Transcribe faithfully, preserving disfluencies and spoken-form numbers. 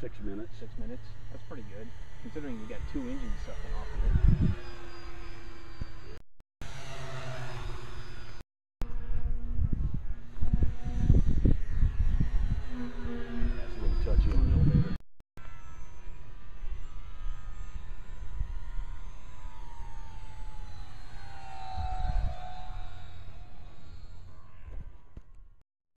six minutes. Six minutes. That's pretty good, considering you got two engines sucking off of it.